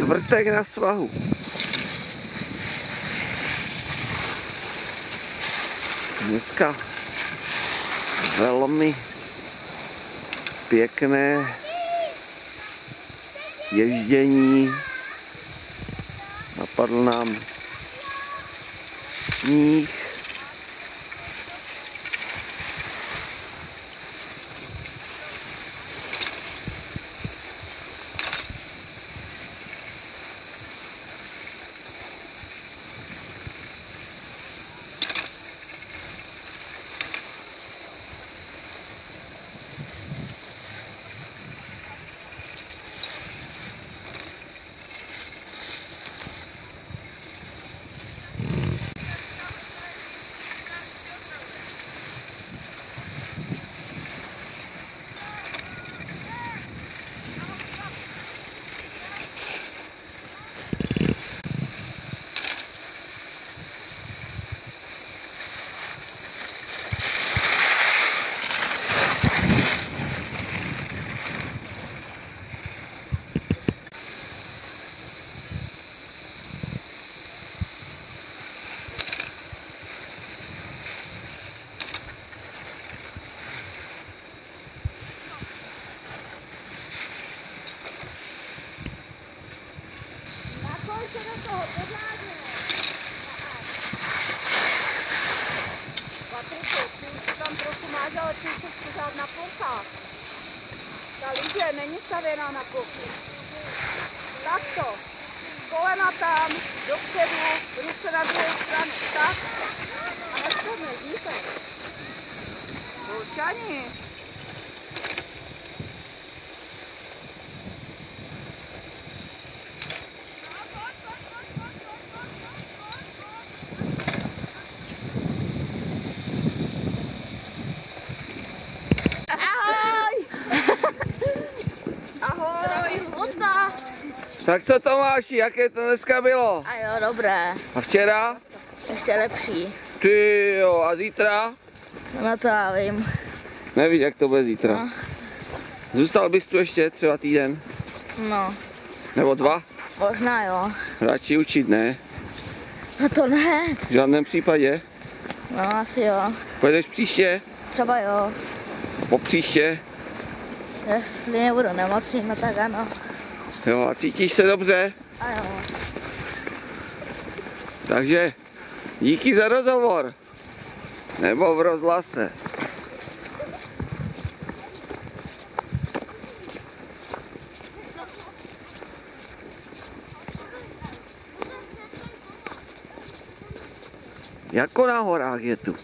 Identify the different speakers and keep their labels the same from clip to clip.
Speaker 1: Čtvrtek na svahu. Dneska velmi pěkné ježdění. Napadl nám sníh.
Speaker 2: Tam trochu máš, ale ty jsi pořád na plochách. Ta lyže není stavěná na plochu. Takto. Kolena tam, dopředu, ruce na druhou stranu. Tak. A neškodne, zníte. Bolšani.
Speaker 1: Tak co Tomáši, jaké to dneska bylo?
Speaker 3: A jo, dobré.
Speaker 1: A včera?
Speaker 3: Ještě lepší.
Speaker 1: Ty jo, a zítra?
Speaker 3: No to já vím.
Speaker 1: Nevíš, jak to bude zítra.
Speaker 3: No.
Speaker 1: Zůstal bys tu ještě třeba týden?
Speaker 3: No,
Speaker 1: Nebo 2?
Speaker 3: možná jo.
Speaker 1: Radši učit, ne?
Speaker 3: No to ne.
Speaker 1: V žádném případě.
Speaker 3: No asi jo.
Speaker 1: Pojedeš příště?
Speaker 3: Třeba jo.
Speaker 1: Po příště?
Speaker 3: Jestli nebudu nemocný, no tak ano.
Speaker 1: Jo, a cítíš se dobře?
Speaker 3: A jo.
Speaker 1: Takže díky za rozhovor. Nebo v rozhlase. Jako na horách je tu.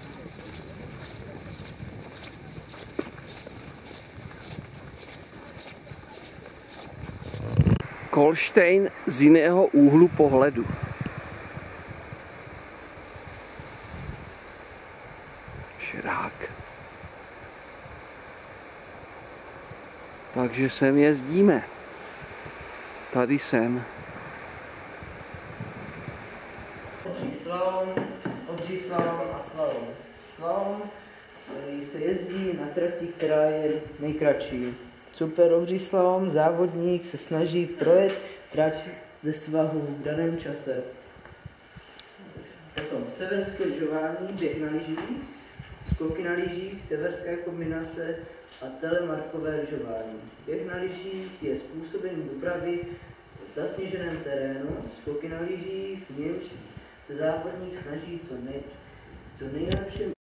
Speaker 1: Kolštejn z jiného úhlu pohledu. Širák. Takže sem jezdíme. Tady jsem.
Speaker 4: Obří slalom a slalom. Slalom, který se jezdí na trati, která je nejkratší. Super obří slalom, závodník se snaží projet trať ze svahu v daném čase. Potom severské lyžování, běh na lyžích, skoky na lyžích, severská kombinace a telemarkové lyžování. Běh na lyžích je způsobem dopravy v zasněženém terénu, skoky na lyžích, v němž se závodník snaží co nejlepší